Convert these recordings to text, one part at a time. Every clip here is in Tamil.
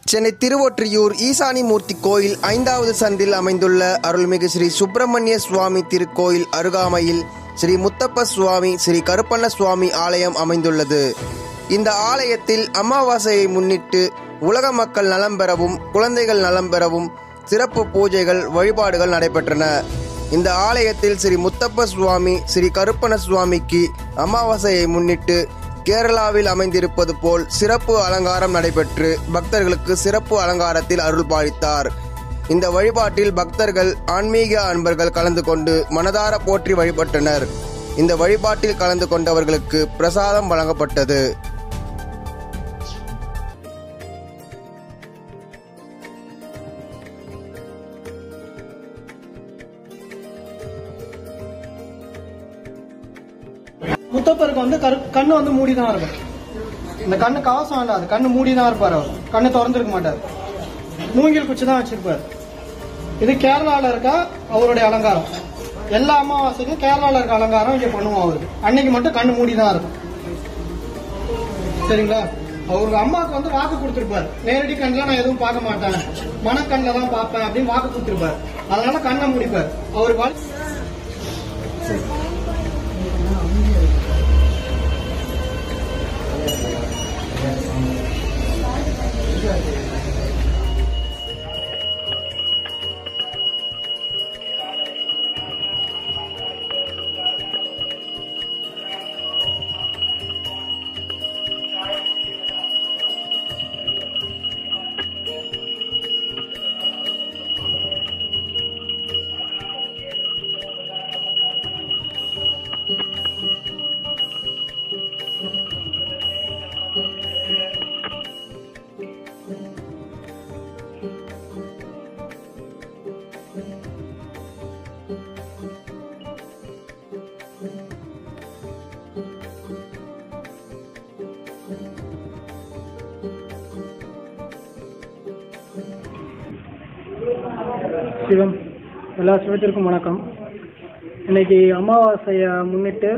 சென்னை திருவொற்றியூர் ஈசானி மூர்த்தி கோயில் 5வது சந்தில் அமைந்துள்ள அருள்மிகு ஸ்ரீ சுப்பிரமணிய சுவாமி திருக்கோயில் அருகாமையில் ஸ்ரீ முத்தப்ப சுவாமி, ஸ்ரீ கருப்பண்ண சுவாமி ஆலயம் அமைந்துள்ளது. இந்த ஆலயத்தில் அமாவாசையை முன்னிட்டு உலக மக்கள் நலம் பெறவும் குழந்தைகள் நலம் பெறவும் சிறப்பு பூஜைகள் வழிபாடுகள் நடைபெற்றன. இந்த ஆலயத்தில் ஸ்ரீ முத்தப்ப சுவாமி, ஸ்ரீ கருப்பண்ண சுவாமிக்கு அமாவாசையை முன்னிட்டு கேரளாவில் அமைந்திருப்பது போல் சிறப்பு அலங்காரம் நடைபெற்று பக்தர்களுக்கு சிறப்பு அலங்காரத்தில் அருள் பாலித்தார். இந்த வழிபாட்டில் பக்தர்கள், ஆன்மீக அன்பர்கள் கலந்து கொண்டு மனதார போற்றி வழிபட்டனர். இந்த வழிபாட்டில் கலந்து கொண்டவர்களுக்கு பிரசாதம் வழங்கப்பட்டது. முத்தப்பருக்கு வந்து கண்ணு வந்து மூடிதான் இருக்கும். இந்த கண்ணு கவசம் இல்லாது, கண்ணு மூடிதான் இருப்பார். அவர் கண்ணு திறந்துருக்க மாட்டார். மூங்கில் குச்சி தான் வச்சிருப்பார். இது கேரளாவில் இருக்க அவருடைய அலங்காரம். எல்லா அமாவாசைக்கும் கேரளாவில் இருக்க அலங்காரம் இங்க பண்ணுவோம். அவருக்கு அன்னைக்கு மட்டும் கண்ணு மூடிதான் இருக்கும். சரிங்களா? அவருக்கு அம்மாவுக்கு வந்து வாக்கு கொடுத்திருப்பார். நேரடி கண்ணில் நான் எதுவும் பார்க்க மாட்டேன், மனக்கண்ணில் தான் பார்ப்பேன் அப்படின்னு வாக்கு கொடுத்திருப்பார். அதனால கண்ணை முடிப்பார். அவருக்கு சிவம் எல்லா சிவத்திற்கும் வணக்கம். இன்னைக்கு அமாவாசையை முன்னிட்டு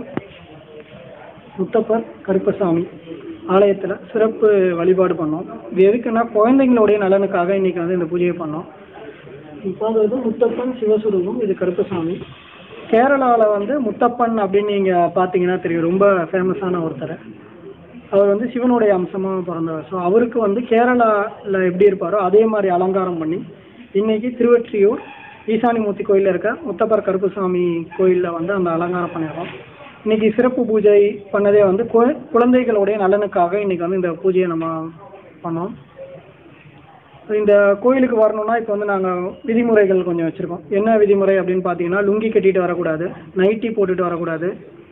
முத்தப்பர் கருப்பசாமி ஆலயத்தில் சிறப்பு வழிபாடு பண்ணோம். இது எதுக்குன்னா குழந்தைங்களுடைய நலனுக்காக இன்னைக்கு வந்து இந்த பூஜையை பண்ணோம். இப்போ அது முத்தப்பன் சிவஸ்வரூபம், இது கருப்பசாமி. கேரளாவில் வந்து முத்தப்பன் அப்படின்னு நீங்கள் பார்த்தீங்கன்னா தெரியும், ரொம்ப ஃபேமஸான ஒருத்தர். அவர் வந்து சிவனுடைய அம்சமாக பிறந்தவர். ஸோ அவருக்கு வந்து கேரளாவில் எப்படி இருப்பாரோ அதே மாதிரி அலங்காரம் பண்ணி இன்னைக்கு திருவொற்றியூர் ஈசானி மூர்த்தி கோயிலில் இருக்க முத்தப்பர் கருப்பசாமி கோயிலில் வந்து அந்த அலங்காரம் பண்ணியிருக்கோம். இன்னைக்கு சிறப்பு பூஜை பண்ணதே வந்து குழந்தைகளுடைய நலனுக்காக இன்னைக்கு வந்து இந்த பூஜையை நம்ம பண்ணோம். இந்த கோயிலுக்கு வரணும்னா இப்போ வந்து நாங்கள் விதிமுறைகள் கொஞ்சம் வச்சுருக்கோம். என்ன விதிமுறை அப்படின்னு பார்த்தீங்கன்னா, லுங்கி கட்டிட்டு வரக்கூடாது, நைட்டி போட்டுட்டு வரக்கூடாது.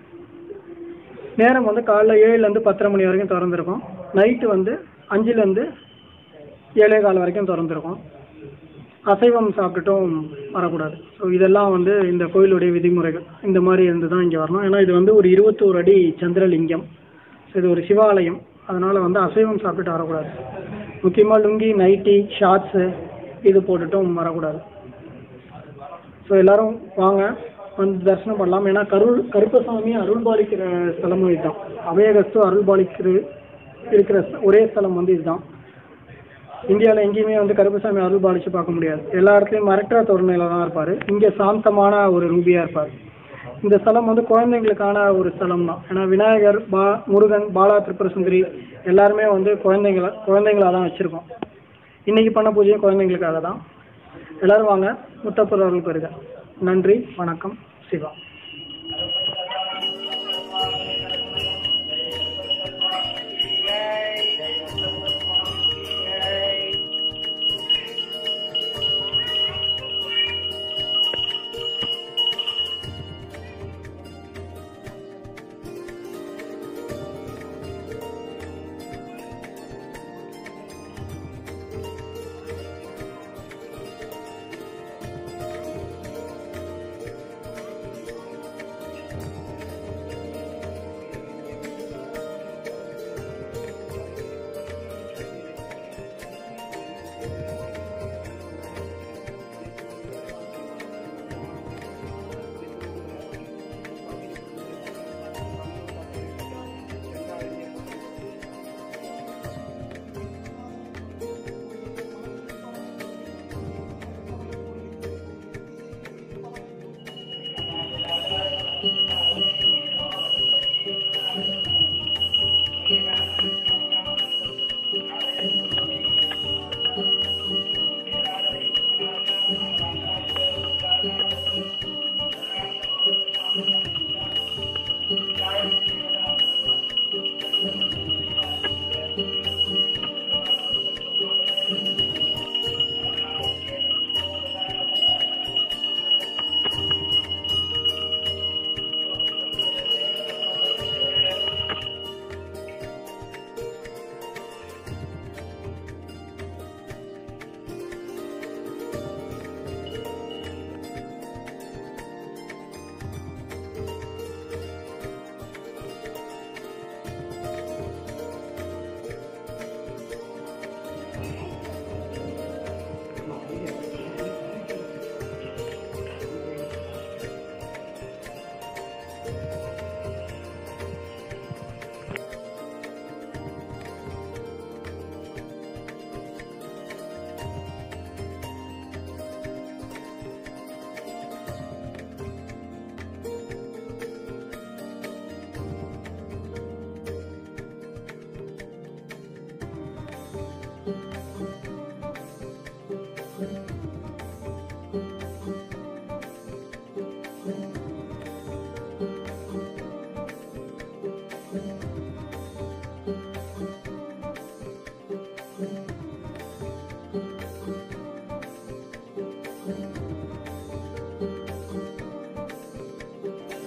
நேரம் வந்து காலைல 7லேருந்து 10:30 மணி வரைக்கும் திறந்துருக்கோம். நைட்டு வந்து 5லேருந்து 7:15 வரைக்கும் திறந்துருக்கோம். அசைவம் சாப்பிட்டுட்டும் வரக்கூடாது. ஸோ இதெல்லாம் வந்து இந்த கோயிலுடைய விதிமுறைகள். இந்த மாதிரி இருந்து தான் இங்கே வரணும். ஏன்னா இது வந்து ஒரு 21 அடி சந்திரலிங்கம். ஸோ இது ஒரு சிவாலயம். அதனால் வந்து அசைவம் சாப்பிட்டுட்டு வரக்கூடாது. முக்கியமாக லுங்கி, நைட்டி, ஷார்ட்ஸு இது போட்டுட்டும் வரக்கூடாது. ஸோ எல்லோரும் வாங்க, வந்து தரிசனம் பண்ணலாம். ஏன்னா கருப்பசாமி அருள் பாலிக்கிற ஸ்தலமும் இதுதான். அபயகஸ்து அருள் இருக்கிற ஒரே ஸ்தலம் வந்து இதுதான். இந்தியாவில் எங்கேயுமே வந்து கருப்பசாமி அருள் பாலிச்சு பார்க்க முடியாது. எல்லா இடத்துலையும் மிரட்டுற தோரணையில தான் இருப்பார். இங்கே சாந்தமான ஒரு ரூபியாக இருப்பார். இந்த ஸ்தலம் வந்து குழந்தைங்களுக்கான ஒரு ஸ்தலம் தான். ஏன்னா விநாயகர், முருகன், பாலா, திரிபுர சுந்தரி எல்லாருமே வந்து குழந்தைங்களாக தான் வச்சுருக்கோம். இன்றைக்கி பண்ண பூஜையும் குழந்தைங்களுக்காக தான். எல்லோரும் வாங்க, முத்தப்பர் அருள் பெறுக. நன்றி, வணக்கம், சிவா.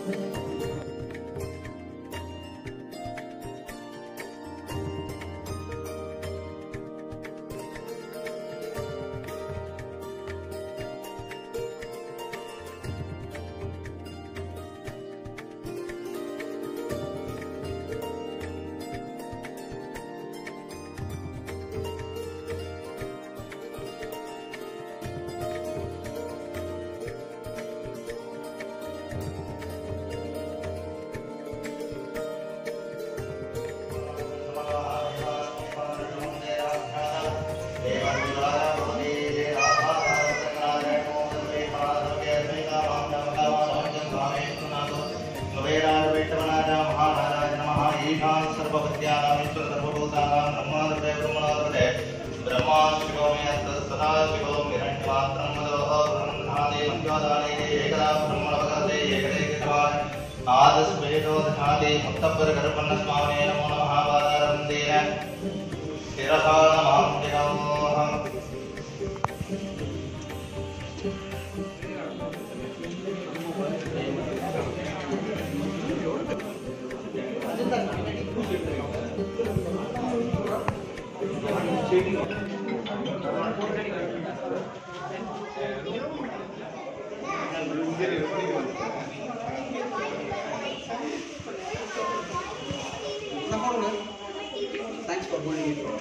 मुत्तप्पर करुपन्न स्वामी नमो नमः वादारंदेन शिरसा नमः। Thanks for holding it.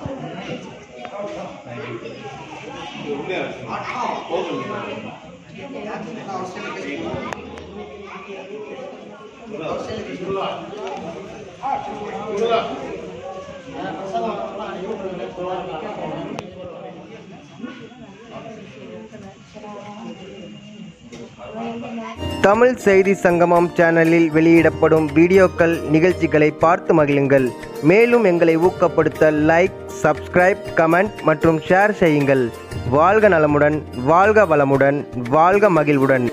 Tamil செய்தி சங்கமம் சேனலில் வெளியிடப்படும் வீடியோக்கள் நிகழ்ச்சிகளை பார்த்து மகிழுங்கள். மேலும் எங்களை ஊக்கப்படுத்த லைக், சப்ஸ்கிரைப், கமெண்ட் மற்றும் ஷேர் செய்யுங்கள். வாழ்க நலமுடன், வாழ்க வளமுடன், வாழ்க மகிழ்வுடன்.